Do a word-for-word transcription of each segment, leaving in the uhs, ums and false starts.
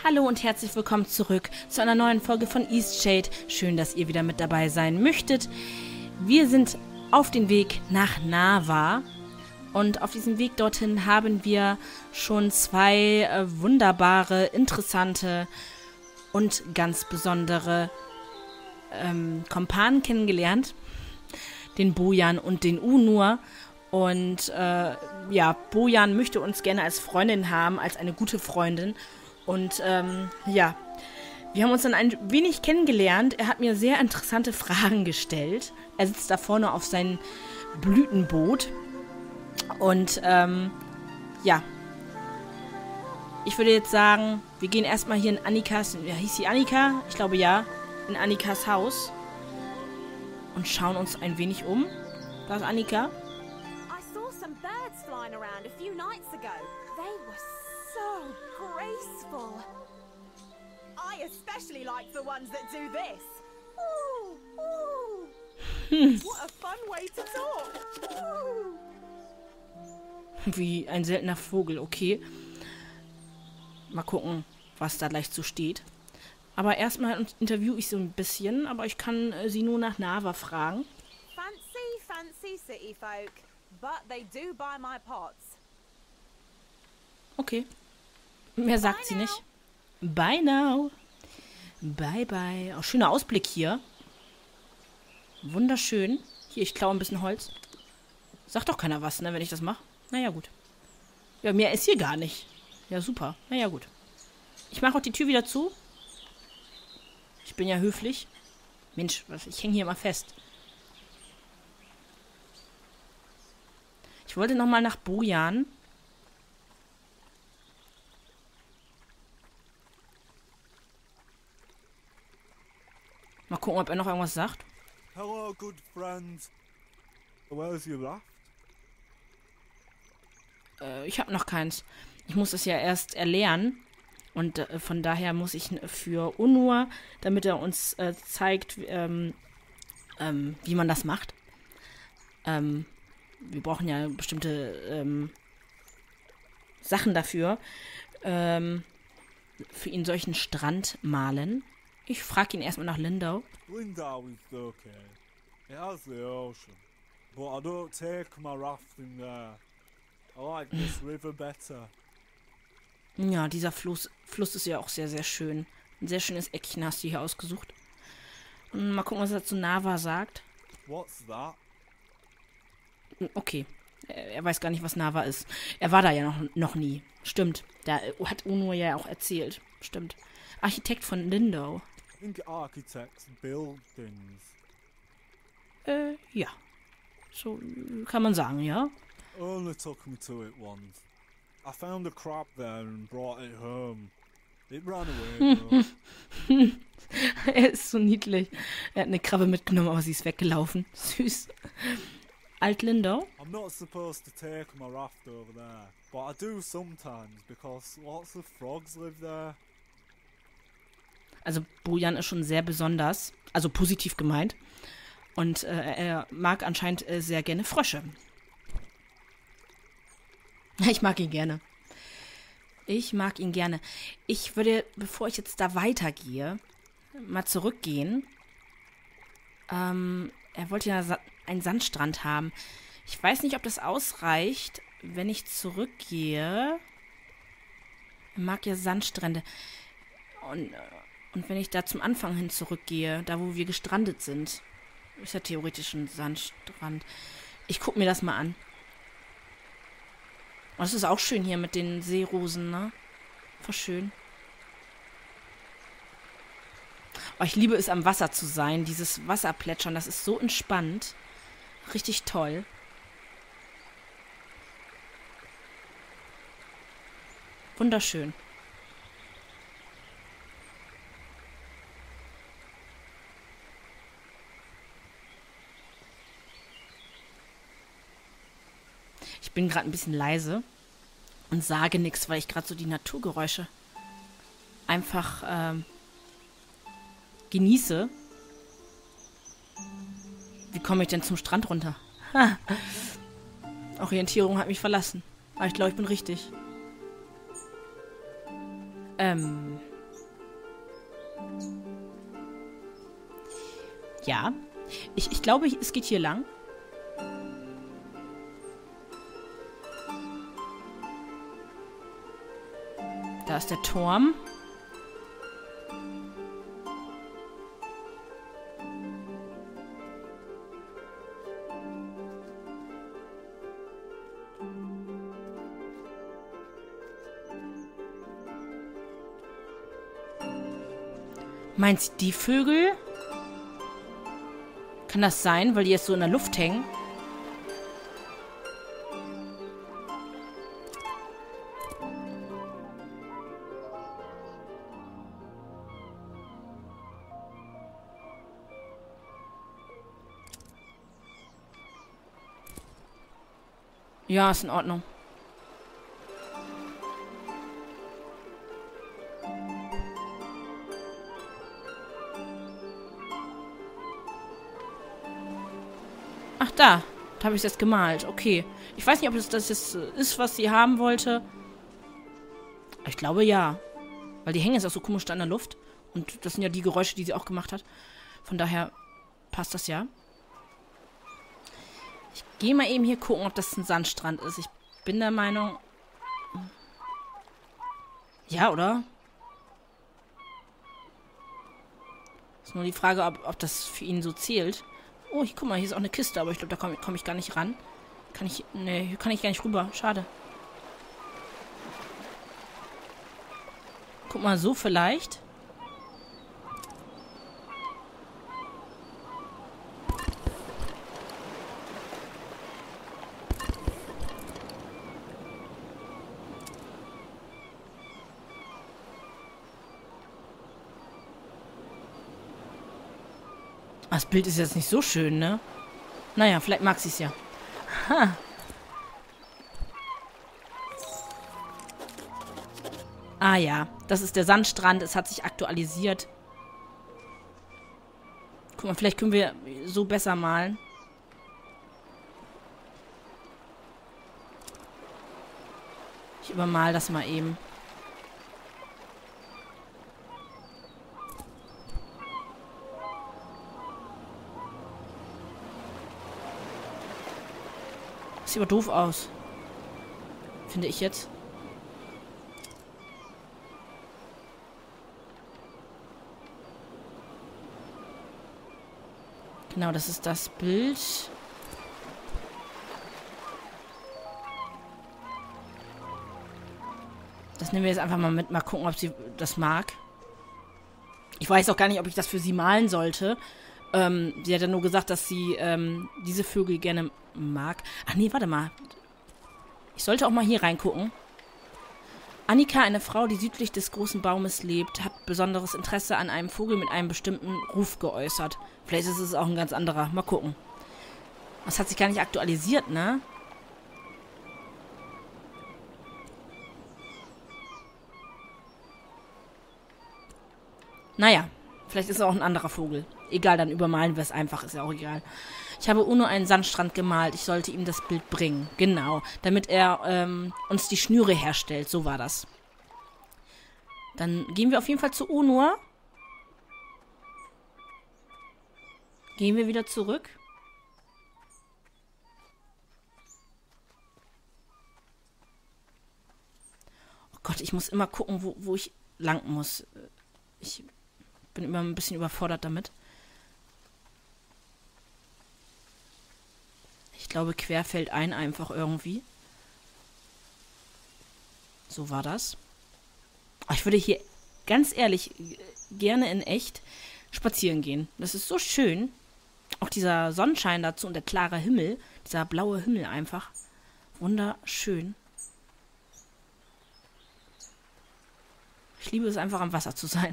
Hallo und herzlich willkommen zurück zu einer neuen Folge von Eastshade. Schön, dass ihr wieder mit dabei sein möchtet. Wir sind auf dem Weg nach Nava und auf diesem Weg dorthin haben wir schon zwei äh, wunderbare, interessante und ganz besondere ähm, Kompanen kennengelernt. Den Bojan und den Unur. Und äh, ja, Bojan möchte uns gerne als Freundin haben, als eine gute Freundin. Und ähm, ja, wir haben uns dann ein wenig kennengelernt. Er hat mir sehr interessante Fragen gestellt. Er sitzt da vorne auf seinem Blütenboot. Und ähm, ja, ich würde jetzt sagen, wir gehen erstmal hier in Annikas, ja, hieß sie Annika? Ich glaube ja, in Annikas Haus. Und schauen uns ein wenig um. Da ist Annika. I saw some birds flying around a few nights ago. They were so graceful. I especially like the ones that do this. Ooh, ooh. What a fun way to talk. Ooh. Wie ein seltener Vogel, okay. Mal gucken, was da gleich so steht. Aber erstmal interview ich so ein bisschen, aber ich kann äh, sie nur nach Nava fragen. Fancy, fancy city folk, but they do buy my pots. Okay. Mehr sagt sie nicht. Bye now. Bye, bye. Auch schöner Ausblick hier. Wunderschön. Hier, ich klaue ein bisschen Holz. Sagt doch keiner was, ne, wenn ich das mache. Naja, gut. Ja, mehr ist hier gar nicht. Ja, super. Naja, gut. Ich mache auch die Tür wieder zu. Ich bin ja höflich. Mensch, was, ich hänge hier mal fest. Ich wollte nochmal nach Bojan. Mal gucken, ob er noch irgendwas sagt. Hello, good friends. Where's your raft? Äh, ich habe noch keins. Ich muss es ja erst erlernen. Und äh, von daher muss ich für Unur, damit er uns äh, zeigt, ähm, ähm, wie man das macht. Ähm, wir brauchen ja bestimmte ähm, Sachen dafür. Ähm, für ihn solchen Strand malen. Ich frage ihn erstmal nach Lindau. Lindau is okay. It has the ocean. But I don't take my rafting there. I like this river better. Ja, dieser Fluss, Fluss ist ja auch sehr, sehr schön. Ein sehr schönes Eckchen hast du hier ausgesucht. Und mal gucken, was er zu Nava sagt. What's that? Okay. Er, er weiß gar nicht, was Nava ist. Er war da ja noch, noch nie. Stimmt. Da hat Unur ja auch erzählt. Stimmt. Architekt von Lindau. I think architects build things. Äh, ja. So kann man sagen, ja. Only took me to it once. I found a crab there and brought it home. It ran away though. Er ist so niedlich. Er hat eine Krabbe mitgenommen, aber sie ist weggelaufen. Süß. Alt-Lindau? I'm not supposed to take my raft over there, but I do sometimes because lots of frogs live there. Also Bojan ist schon sehr besonders, also positiv gemeint. Und äh, er mag anscheinend äh, sehr gerne Frösche. Ich mag ihn gerne. Ich mag ihn gerne. Ich würde, bevor ich jetzt da weitergehe, mal zurückgehen. Ähm, er wollte ja Sa- einen Sandstrand haben. Ich weiß nicht, ob das ausreicht, wenn ich zurückgehe. Er mag ja Sandstrände. Und, und wenn ich da zum Anfang hin zurückgehe, da wo wir gestrandet sind, ist ja theoretisch ein Sandstrand. Ich gucke mir das mal an. Und das ist auch schön hier mit den Seerosen, ne? Voll schön. Oh, ich liebe es, am Wasser zu sein. Dieses Wasserplätschern, das ist so entspannt. Richtig toll. Wunderschön. Ich bin gerade ein bisschen leise und sage nichts, weil ich gerade so die Naturgeräusche einfach ähm, genieße. Wie komme ich denn zum Strand runter? Ha. Orientierung hat mich verlassen. Aber ich glaube, ich bin richtig. Ähm, Ja. Ich, ich glaube, es geht hier lang. Da ist der Turm. Meinst du die Vögel? Kann das sein, weil die jetzt so in der Luft hängen? Ja, ist in Ordnung. Ach, da. Da habe ich es jetzt gemalt. Okay. Ich weiß nicht, ob es das jetzt ist, was sie haben wollte. Ich glaube, ja. Weil die hängen jetzt auch so komisch da in der Luft. Und das sind ja die Geräusche, die sie auch gemacht hat. Von daher passt das ja. Ich gehe mal eben hier gucken, ob das ein Sandstrand ist. Ich bin der Meinung... Ja, oder? Ist nur die Frage, ob, ob das für ihn so zählt. Oh, hier, guck mal, hier ist auch eine Kiste, aber ich glaube, da komme komm ich gar nicht ran. Kann ich... Ne, hier kann ich gar nicht rüber. Schade. Guck mal, so vielleicht. Das Bild ist jetzt nicht so schön, ne? Naja, vielleicht mag sie es ja. Ha. Ah ja, das ist der Sandstrand. Es hat sich aktualisiert. Guck mal, vielleicht können wir so besser malen. Ich übermal das mal eben. Sieht aber doof aus. Finde ich jetzt. Genau, das ist das Bild. Das nehmen wir jetzt einfach mal mit. Mal gucken, ob sie das mag. Ich weiß auch gar nicht, ob ich das für sie malen sollte. Ähm, sie hat ja nur gesagt, dass sie ähm, diese Vögel gerne mag. Ach nee, warte mal. Ich sollte auch mal hier reingucken. Annika, eine Frau, die südlich des großen Baumes lebt, hat besonderes Interesse an einem Vogel mit einem bestimmten Ruf geäußert. Vielleicht ist es auch ein ganz anderer. Mal gucken. Das hat sich gar nicht aktualisiert, ne? Naja, vielleicht ist es auch ein anderer Vogel. Egal, dann übermalen wir es einfach, ist ja auch egal. Ich habe Uno einen Sandstrand gemalt. Ich sollte ihm das Bild bringen. Genau, damit er ähm, uns die Schnüre herstellt. So war das. Dann gehen wir auf jeden Fall zu Uno. Gehen wir wieder zurück. Oh Gott, ich muss immer gucken, wo, wo ich lang muss. Ich bin immer ein bisschen überfordert damit. Ich glaube, quer fällt ein einfach irgendwie. So war das. Aber ich würde hier ganz ehrlich gerne in echt spazieren gehen. Das ist so schön. Auch dieser Sonnenschein dazu und der klare Himmel. Dieser blaue Himmel einfach. Wunderschön. Ich liebe es einfach, am Wasser zu sein.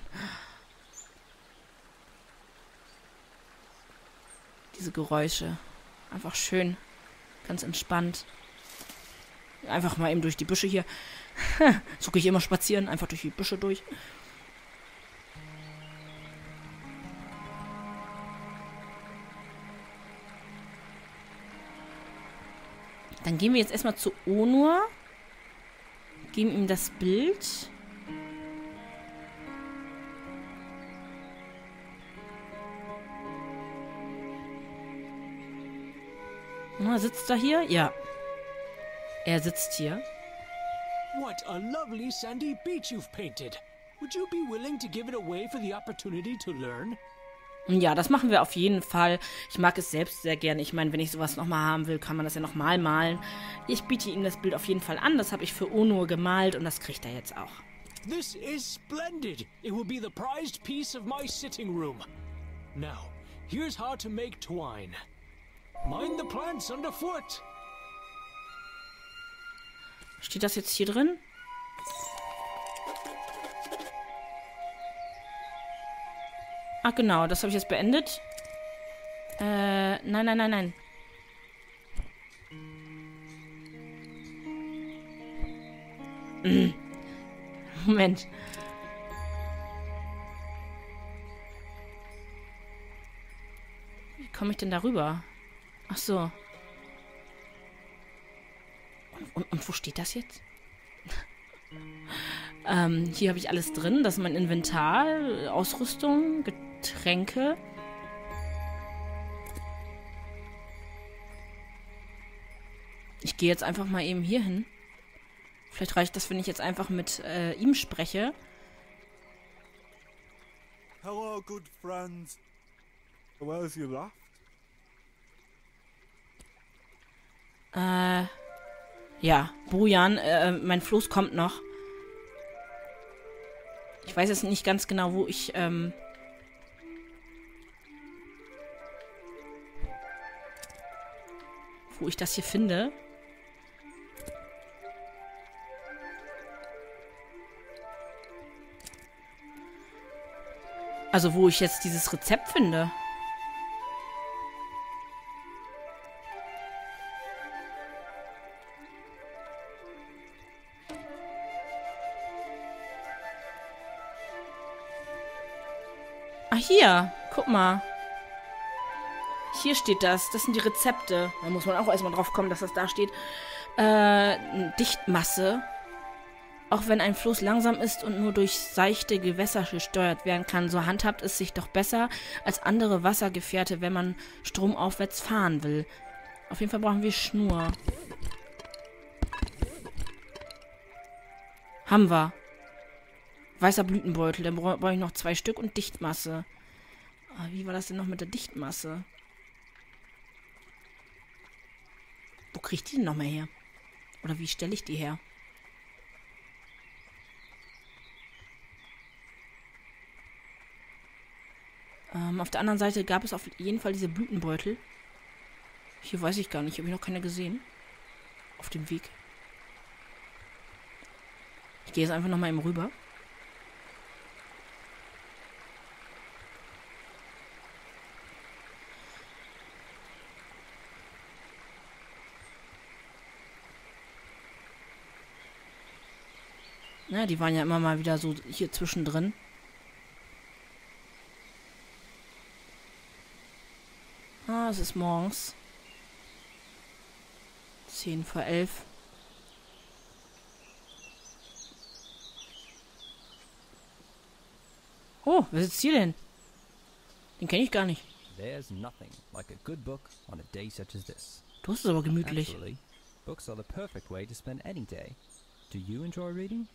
Diese Geräusche. Einfach schön. Ganz entspannt. Einfach mal eben durch die Büsche hier. So gehe ich immer spazieren. Einfach durch die Büsche durch. Dann gehen wir jetzt erstmal zu Onur. Geben ihm das Bild. Na, sitzt er hier? Ja. Er sitzt hier. What a lovely sandy beach you've painted. Would you be willing to give it away for the opportunity to learn? Ja, das machen wir auf jeden Fall. Ich mag es selbst sehr gerne. Ich meine, wenn ich sowas nochmal haben will, kann man das ja nochmal malen. Ich biete ihm das Bild auf jeden Fall an. Das habe ich für Onur gemalt und das kriegt er jetzt auch. This is splendid. It will be the prized piece of my sitting room. Now, here's how to make twine. Mind the plants underfoot. Steht das jetzt hier drin? Ach genau, das habe ich jetzt beendet. Äh, nein, nein, nein, nein. Mm. Moment. Wie komme ich denn darüber? Ach so. Und, und, und wo steht das jetzt? ähm, hier habe ich alles drin. Das ist mein Inventar, Ausrüstung, Getränke. Ich gehe jetzt einfach mal eben hier hin. Vielleicht reicht das, wenn ich jetzt einfach mit äh, ihm spreche. Hello, good friends. Where's your raft? Äh, ja, Bojan, äh, mein Floß kommt noch. Ich weiß jetzt nicht ganz genau, wo ich, ähm... wo ich das hier finde. Also, wo ich jetzt dieses Rezept finde. Ah, hier. Guck mal. Hier steht das. Das sind die Rezepte. Da muss man auch erstmal drauf kommen, dass das da steht. Äh, Dichtmasse. Auch wenn ein Fluss langsam ist und nur durch seichte Gewässer gesteuert werden kann, so handhabt es sich doch besser als andere Wassergefährte, wenn man stromaufwärts fahren will. Auf jeden Fall brauchen wir Schnur. Haben wir. Weißer Blütenbeutel, dann brauche ich noch zwei Stück und Dichtmasse. Ah, wie war das denn noch mit der Dichtmasse? Wo kriege ich die denn nochmal her? Oder wie stelle ich die her? Ähm, auf der anderen Seite gab es auf jeden Fall diese Blütenbeutel. Hier weiß ich gar nicht, habe ich noch keine gesehen. Auf dem Weg. Ich gehe jetzt einfach nochmal eben rüber. Na, die waren ja immer mal wieder so hier zwischendrin. Ah, es ist morgens. Zehn vor elf. Oh, wer sitzt hier denn? Den kenne ich gar nicht. There's nothing like a good book on a day such as this. Du hast es aber gemütlich. Actually, books are the perfect way to spend any day. Do you enjoy reading?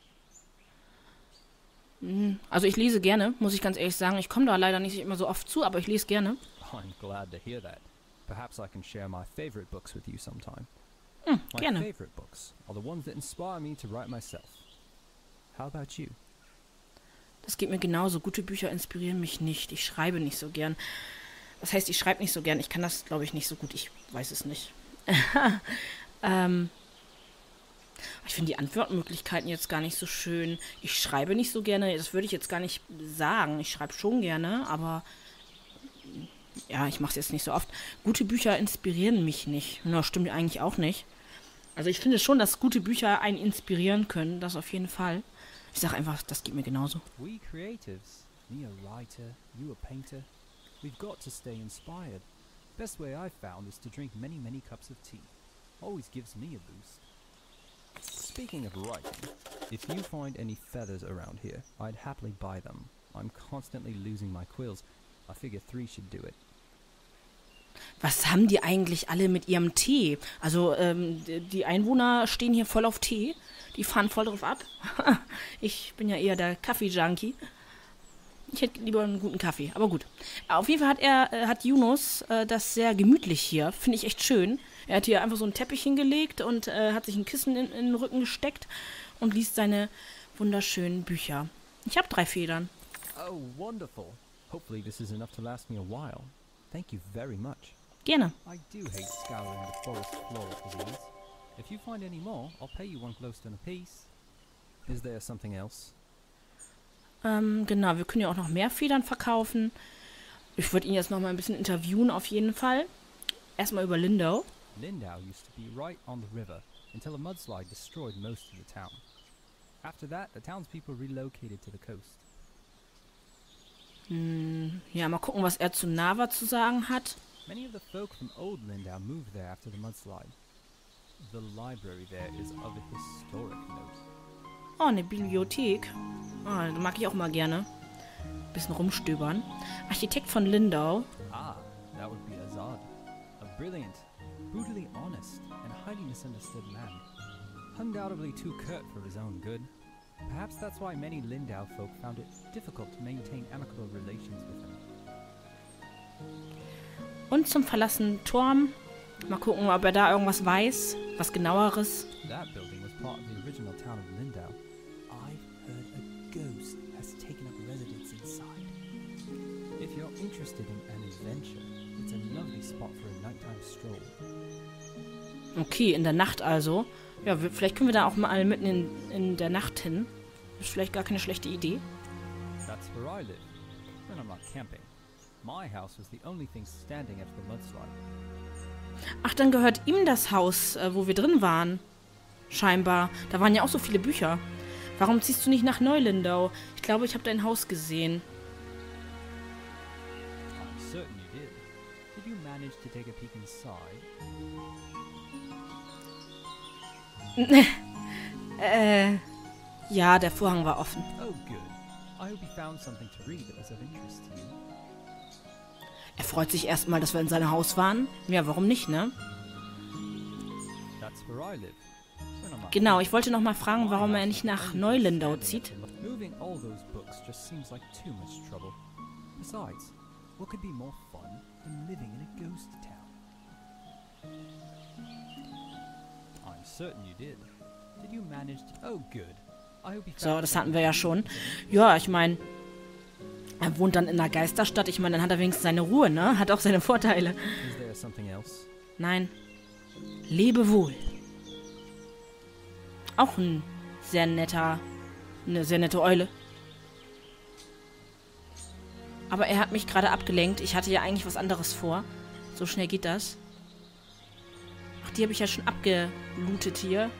Also ich lese gerne, muss ich ganz ehrlich sagen. Ich komme da leider nicht immer so oft zu, aber ich lese gerne. I'm glad to hear that. Perhaps I can share my favorite books with you sometime. Hm, My gerne. favorite books are the ones that inspire me to write myself. How about you? Das geht mir genauso. Gute Bücher inspirieren mich nicht. Ich schreibe nicht so gern. Das heißt, ich schreibe nicht so gern. Ich kann das, glaube ich, nicht so gut. Ich weiß es nicht. ähm... Ich finde die Antwortmöglichkeiten jetzt gar nicht so schön. Ich schreibe nicht so gerne, das würde ich jetzt gar nicht sagen. Ich schreibe schon gerne, aber ja, ich mache es jetzt nicht so oft. Gute Bücher inspirieren mich nicht. Na, stimmt eigentlich auch nicht. Also ich finde schon, dass gute Bücher einen inspirieren können, das auf jeden Fall. Ich sage einfach, das geht mir genauso. We creatives, me a writer, you a painter, we've got to stay inspired. Best way I've found is to drink many, many cups of tea. Always gives me a boost. Speaking of writing, if you find any feathers around here, I'd happily buy them. I'm constantly losing my quills. I figure three should do it. Was haben die eigentlich alle mit ihrem Tee? Also, ähm, die Einwohner stehen hier voll auf Tee. Die fahren voll drauf ab. Ich bin ja eher der Kaffee-Junkie. Ich hätte lieber einen guten Kaffee, aber gut. Auf jeden Fall hat er, äh, hat Yunus äh, das sehr gemütlich hier. Finde ich echt schön. Er hat hier einfach so einen Teppich hingelegt und äh, hat sich ein Kissen in, in den Rücken gesteckt und liest seine wunderschönen Bücher. Ich habe drei Federn. Oh, wonderful. Hopefully this is enough to last me a while. Thank you very much. Gerne. I do hate scouring the forest floor for these. If you find any more, I'll pay you one glowstone apiece. Is there something else? Ähm, genau, wir können ja auch noch mehr Federn verkaufen. Ich würde ihn jetzt noch mal ein bisschen interviewen, auf jeden Fall. Erstmal über Lindau. Lindau used to be right on the river until a mudslide destroyed most of the town. After that, the townspeople relocated to the coast. Hm, ja, mal gucken, was er zu Nava zu sagen hat. Many of the folk from Old Lindau moved there after the mudslide. The library there is of a historic note. Oh, eine Bibliothek. Ah, das mag ich auch mal gerne. Bisschen rumstöbern. Architekt von Lindau. Ah, that would be Azad. A brilliant, brutally honest, and highly misunderstood man. Undoubtedly too curt for his own good. Perhaps that's why many Lindau folk found it difficult to maintain amicable relations with him. Und zum verlassenen Turm. Mal gucken, ob er da irgendwas weiß. Was genaueres. That building was part of the original town of Lindau. I've heard a ghost has taken up residence inside. If you're interested in an adventure, it's a lovely spot for a nighttime stroll. Okay, in der Nacht also. Ja, wir, vielleicht können wir da auch mal mitten in, in der Nacht hin. Ist vielleicht gar keine schlechte Idee. That's where I live. When I'm not camping. My house was the only thing standing after the mudslide. Ach, dann gehört ihm das Haus, äh, wo wir drin waren. Scheinbar. Da waren ja auch so viele Bücher. Warum ziehst du nicht nach Neulindau? Ich glaube, ich habe dein Haus gesehen. I'm certain you did. Did you manage to take a peek inside? äh, ja, der Vorhang war offen. Oh, good. I hope you found something to read that was of interest to you. Er freut sich erstmal, dass wir in seinem Haus waren. Ja, warum nicht, ne? That's where I live. When I'm not Genau, ich wollte noch mal fragen, warum er nicht nach Neulindau zieht. Moving all those books just seems like too much trouble. Besides, what could be more fun than living in a ghost town? I'm certain you did. Did you manage to... Oh, good. I hope you So, das hatten wir ja schon. Ja, ich meine, er wohnt dann in einer Geisterstadt. Ich meine, dann hat er wenigstens seine Ruhe, ne? Hat auch seine Vorteile. Is there something else? Nein. Lebe wohl. Auch ein sehr netter, eine sehr nette Eule. Aber er hat mich gerade abgelenkt. Ich hatte ja eigentlich was anderes vor. So schnell geht das. Ach, die habe ich ja schon abgelootet hier.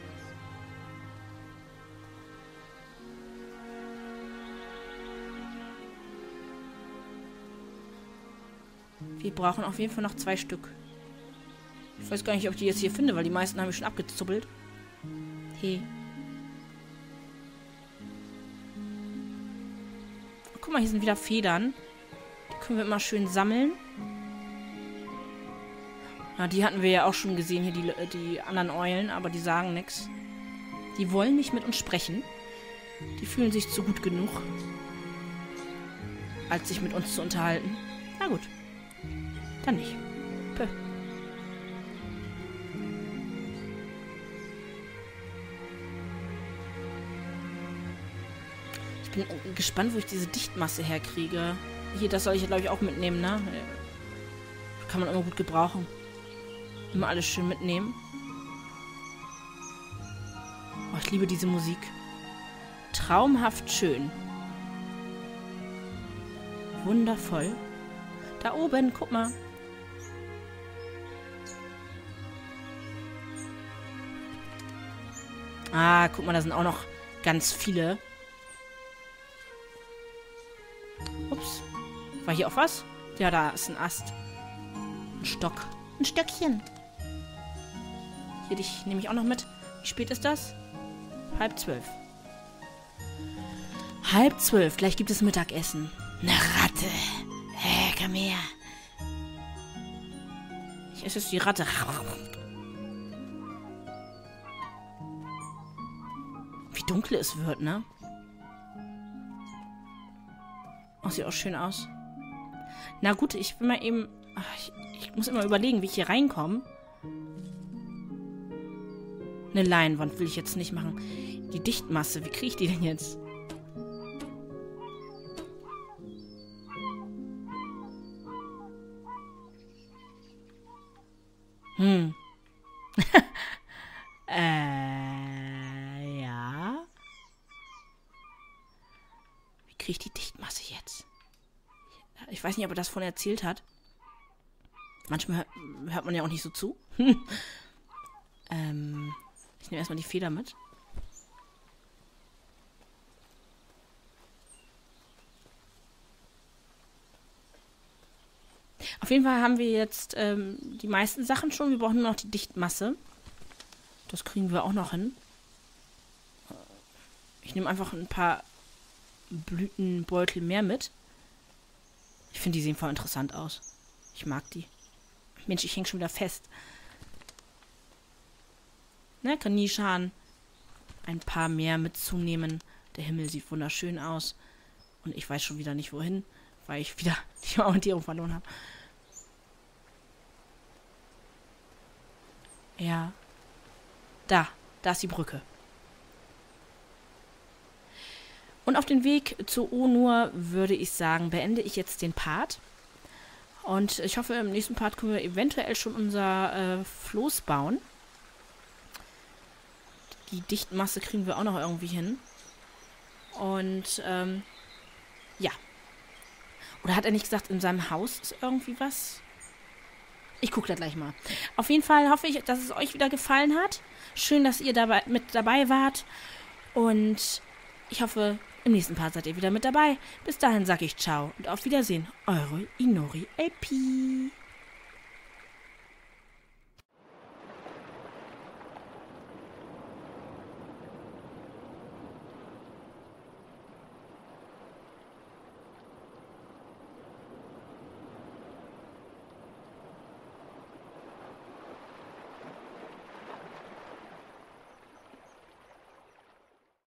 Wir brauchen auf jeden Fall noch zwei Stück. Ich weiß gar nicht, ob ich die jetzt hier finde, weil die meisten habe ich schon abgezuppelt. Hey. Guck mal, hier sind wieder Federn. Die können wir immer schön sammeln. Ja, die hatten wir ja auch schon gesehen, hier die, die anderen Eulen, aber die sagen nichts. Die wollen nicht mit uns sprechen. Die fühlen sich zu gut genug, als sich mit uns zu unterhalten. Na gut. Dann nicht. Pö. Ich bin gespannt, wo ich diese Dichtmasse herkriege. Hier, das soll ich ja, glaube ich, auch mitnehmen, ne? Kann man immer gut gebrauchen. Immer alles schön mitnehmen. Oh, ich liebe diese Musik. Traumhaft schön. Wundervoll. Da oben, guck mal. Ah, guck mal, da sind auch noch ganz viele. Ups. War hier auch was? Ja, da ist ein Ast. Ein Stock. Ein Stöckchen. Hier, dich nehme ich auch noch mit. Wie spät ist das? Halb zwölf. Halb zwölf. Gleich gibt es Mittagessen. Eine Ratte. Hey, komm her. Ich esse jetzt die Ratte. Wie dunkel es wird, ne? Oh, sieht auch schön aus. Na gut, ich will mal eben... Ach, ich, ich muss immer überlegen, wie ich hier reinkomme. Eine Leinwand will ich jetzt nicht machen. Die Dichtmasse, wie kriege ich die denn jetzt? Hm. äh, ja. Wie kriege ich die Dichtmasse jetzt? Ich weiß nicht, ob er das von erzählt hat. Manchmal hört, hört man ja auch nicht so zu. ähm, ich nehme erstmal die Feder mit. Auf jeden Fall haben wir jetzt ähm, die meisten Sachen schon. Wir brauchen nur noch die Dichtmasse. Das kriegen wir auch noch hin. Ich nehme einfach ein paar Blütenbeutel mehr mit. Ich finde, die sehen voll interessant aus. Ich mag die. Mensch, ich hänge schon wieder fest. Ne, kann nie schaden, ein paar mehr mitzunehmen. Der Himmel sieht wunderschön aus. Und ich weiß schon wieder nicht, wohin, weil ich wieder die Orientierung verloren habe. Ja. Da, da ist die Brücke. Und auf den Weg zu Onur würde ich sagen, beende ich jetzt den Part. Und ich hoffe, im nächsten Part können wir eventuell schon unser äh, Floß bauen. Die Dichtmasse kriegen wir auch noch irgendwie hin. Und, ähm, ja. Oder hat er nicht gesagt, in seinem Haus ist irgendwie was? Ich gucke da gleich mal. Auf jeden Fall hoffe ich, dass es euch wieder gefallen hat. Schön, dass ihr dabei, mit dabei wart. Und ich hoffe, im nächsten Part seid ihr wieder mit dabei. Bis dahin sage ich ciao und auf Wiedersehen. Eure Inori L P.